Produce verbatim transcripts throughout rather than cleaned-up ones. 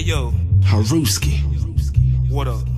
yo. Haruski. What up?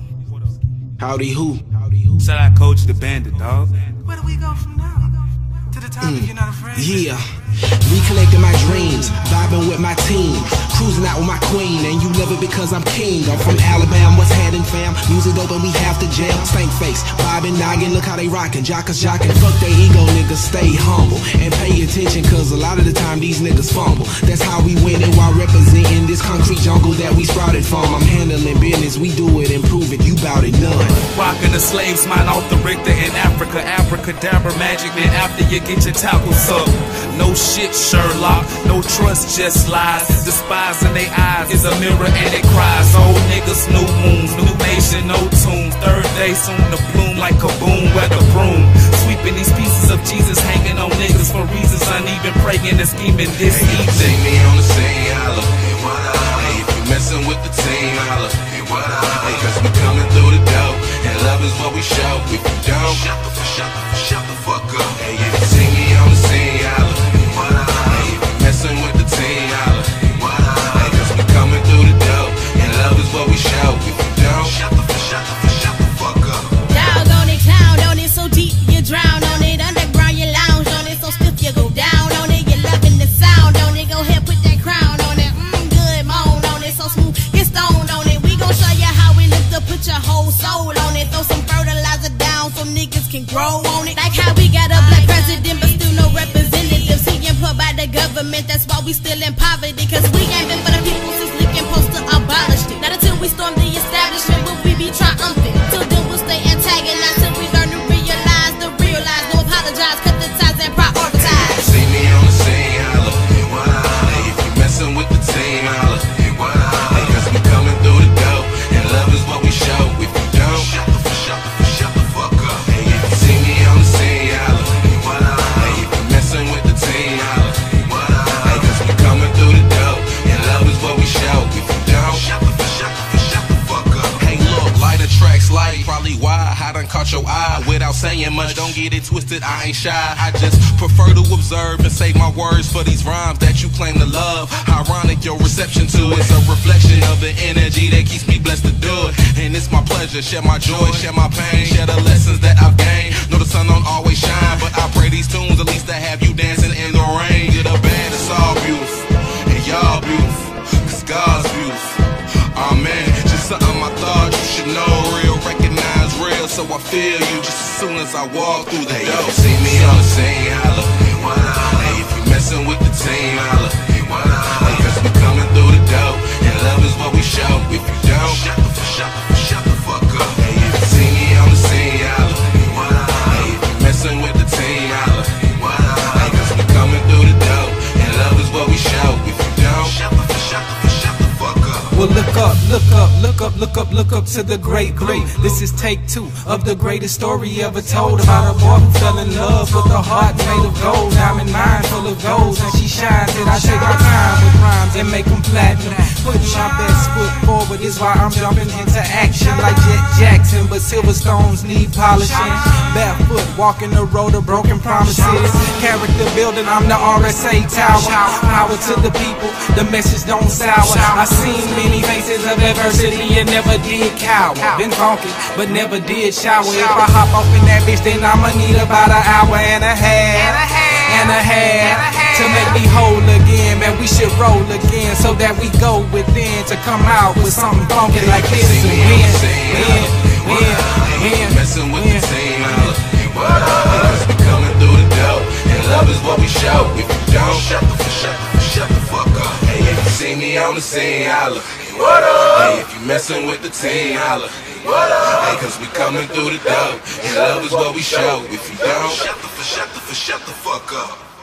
Howdy who? Shout out Coach the Bandit, dog. Where do we go from now? To the top Mm. if you're not afraid? Yeah. Recollecting my dreams, vibing with my team, cruising out with my queen, and you love it because I'm king. I'm from Alabama, what's happening, fam? Music dope and we have to jam. Stank face, bobbing, noggin, look how they rockin', jockers jockin'. Fuck they ego, niggas, stay humble and pay attention, cause a lot of the time these niggas fumble. That's how we win it while representing this concrete jungle that we sprouted from. I'm handling business, we do it and prove it, you bout it none. Rockin' the slaves, mine off the Richter in Africa, abracadabra magic, then after you get your tacos up. No shit, Sherlock, no trust, just lies. Despise in they eyes is a mirror and it cries. Old niggas, new moons, new nation, no tunes. Third day soon to bloom like kaboom, weather broom. Sweeping these pieces of Jesus, hanging on niggas for reasons uneven, praying and scheming this hey, evening. See me on the scene, holla. Hey, what up? Hey, if you messing with the team, holla. Hey, what up? Hey, cause we coming through the door, and love is what we show. If you don't, shut the, shut the, shut the fuck up. Hey, if you see me on the scene, holla. Hey, what up? Hey, if you messing with the team, holla. Hey, what up? Hey, cause we coming through the door, and love is what we show. If you don't, shut the, shut the, shut the fuck up. Dog on it, clown on it, so deep you drown on it. Underground you lounge on it, so stiff you go down on it. You're loving the sound on it, go ahead put that crown on it. Mmm, good, moan on it, so smooth, get stoned on it. We gon' show you how we live to put your whole soul on it. Throw some fertilizer down so niggas can grow on it. Like how we got a black president but still no representatives. He employed by the government, that's why we still in poverty. Cause we ain't been for the people since Lincoln Post to abolish it. Not until we storm the establishment will we be triumphant. Till then we'll stay antagonized till we learn to realize the real lies. No apologize, cut the ties and prioritize. See me on the scene, holla. Hey, what up? Hey, if you messing with the team, holla. Hey, what up? Hey, cause we coming through the door, and love is what we show. If you don't, shut the, shut the, shut the fuck up. Hey, if you see me on the scene, holla. Hey, what up? Hey, if you messing with the team, holla. Hey, what up? Hey, cause we coming through the door, and love is what we show. If you don't, shut the, shut the, shut the fuck up. Hey look, light a track slide, probably why I done caught your eye without saying much. Don't get it twisted, I ain't shy. I just prefer to observe and say my words for these rhymes that you claim to love. Ironic, your reception to it's a reflection of the energy that keeps me blessed to do it. And it's my pleasure, share my joy, share my pain, share the lessons that I've gained. Know the sun don't always shine, but I pray these tunes at least to have you dancing in the rain. Good or bad, it's all beautiful, and y'all beautiful, cause God's beautiful. Amen. Just something I thought you should know. Real, recognize real, so I feel you just as soon as I walk through the Hey, door. if you see me on the scene, holla. Hey, what up? Hey, if you messing with the team, holla. Hey, what up? Hey, cause we coming through the door, and love is what we show. If you don't, shut the, shut the, shut the fuck up. Hey, if you see me on the scene, holla. Hey, what up? Hey, if you messing with the team, holla. Hey, what up? Hey, cause we coming through the door, and love is what we show. If you don't, shut the, shut the, shut the fuck up. Well, look up, look up, look up, look up, look up to the great blue. This is take two of the greatest story ever told about a boy who fell in love with a heart made of gold. Diamond mind full of gold, and she shines it. I take my time with rhymes and make them platinum. Putting my best foot forward is why I'm jumping into action like Jet Jackson. But Silverstones need polishing. Barefoot, walking the road of broken promises. Character building, I'm the R S A tower. Power to the people, the message don't sour. I seen many faces of adversity and never did cower. Been funky, but never did shower. If I hop off in that bitch, then I'ma need about an hour and a half, and a half to make me whole again. Man, we should roll again so that we go within to come out with something funky like this. See me on the scene, Win, holla. win, Hey, win, if you messing with win. the team, holla. Hey, what up? Hey, cause we coming through the door, and love is what we show. If you don't, shut the, shut the, shut the fuck up. Hey, if you see me on the scene, holla. Hey, what up? Hey, if you messing with the team, holla. Hey, what up? Hey, cause we coming through the door, and love is what we show. If you don't, shut the, shut the, shut the fuck up.